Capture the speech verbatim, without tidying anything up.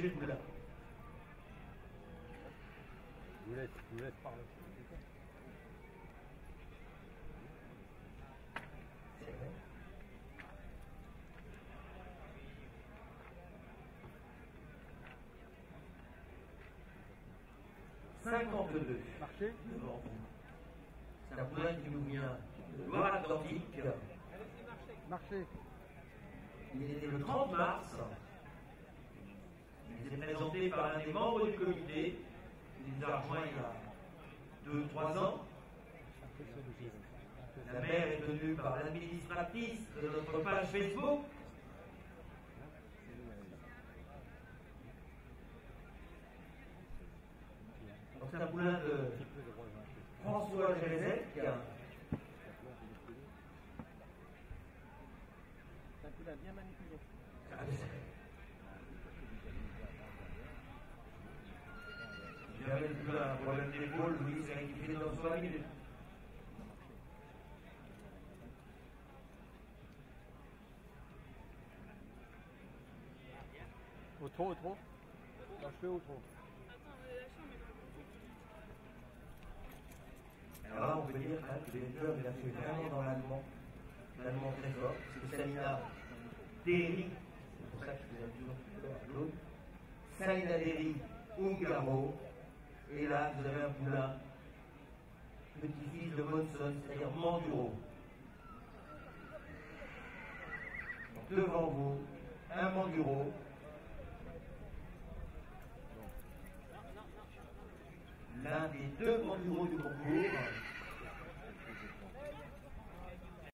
corriger le poulain. Je vous laisse, je vous laisse parler. cinquante-deux. Marché. Devant vous. C'est un poulain qui nous vient de Loire-Atlantique. Marché. Il est né le trente mars. Il est présenté par l'un des membres du comité. Il nous a rejoint il y a deux trois ans. La mère est tenue par l'administratrice de notre page Facebook. Donc c'est un poulain de François Gézec. C'est un poulain bien manipulé. Si jamais le poulain a un problème d'épaule, Louis s'est rectifié dans vingt minutes. Au trop, au trop. Lâche-le au trop. Alors là, on peut dire hein, que les clubs, il a fait vraiment dans l'allemand, l'allemand très fort, parce que Salina Deri, c'est pour ça que je faisais toujours tout à l'heure à l'autre, Salina Deri, Ungaro, et là, vous avez un poulain, petit-fils de Monson, c'est-à-dire Manduro. Donc, devant vous, un Manduro, l'un des deux Manduros du concours.